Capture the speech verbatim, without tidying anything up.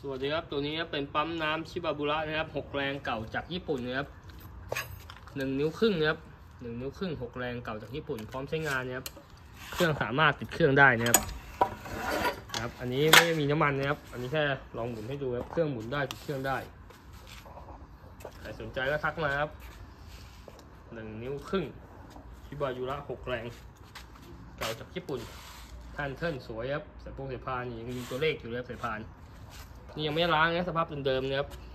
วัสดีครับตัวนี้เป็นปั๊มน้ำชิบาบุระนะครับหกแรงเก่าจากญี่ปุ่นนะครับหนึ่งนิ้วครึ่งนะครับหนึ่งนิ้วครึ่งหกแรงเก่าจากญี่ปุ่นพร้อมใช้งานนะครับเครื่องสามารถติดเครื่องได้นะครับนะครับอันนี้ไม่มีน้ำมันนะครับอันนี้แค่ลองหมุนให้ดูครับเครื่องหมุนได้ติดเครื่องได้ใครสนใจก็ทักมาครับหนึ่งนิ้วครึ่งชิบาบุระหกแรงเก่าจากญี่ปุ่นท่านเทิร์นสวยครับสายพงสายพานยังมีตัวเลขอยู่เลยสายพานนี่ยังไม่ล้างนะสภาพเดิมๆนะครับ